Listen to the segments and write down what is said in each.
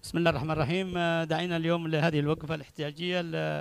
بسم الله الرحمن الرحيم. دعينا اليوم لهذه الوقفة الاحتجاجية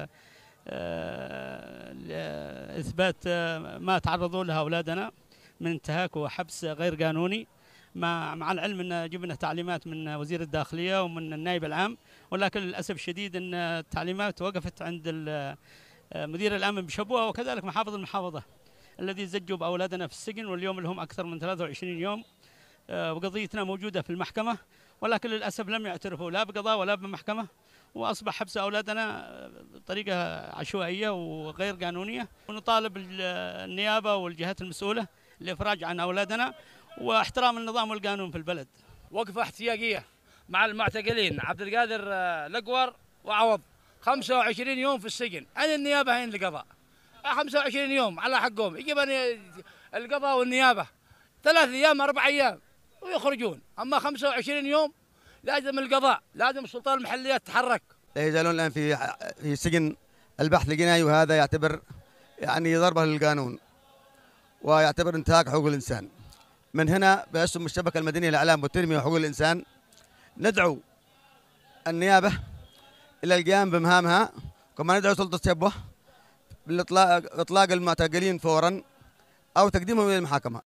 لإثبات ما تعرضوا له أولادنا من انتهاك وحبس غير قانوني، مع العلم أن جبنا تعليمات من وزير الداخلية ومن النائب العام، ولكن للأسف الشديد أن التعليمات وقفت عند مدير الأمن بشبوة وكذلك محافظ المحافظة الذي زجوا بأولادنا في السجن، واليوم لهم أكثر من 23 يوم. وقضيتنا موجودة في المحكمة، ولكن للأسف لم يعترفوا لا بقضاء ولا بمحكمة، وأصبح حبس أولادنا بطريقة عشوائية وغير قانونية. ونطالب النيابة والجهات المسؤولة الإفراج عن أولادنا واحترام النظام والقانون في البلد. وقفة احتجاجية مع المعتقلين عبد القادر الأقور وعوض، 25 يوم في السجن. أين النيابة؟ أين القضاء؟ 25 يوم على حقهم، يجب أن القضاء والنيابة 3 أيام 4 أيام ويخرجون، أما 25 يوم لازم القضاء، لازم السلطات المحلية تتحرك. لا يزالون الآن في سجن البحث الجنائي، وهذا يعتبر يعني ضربة للقانون ويعتبر انتهاك حقوق الإنسان. من هنا باسم الشبكة المدنية للإعلام والتنمية وحقوق الإنسان ندعو النيابة إلى القيام بمهامها، كما ندعو سلطة شبوة بالإطلاق المعتقلين فورا أو تقديمهم إلى المحاكمة.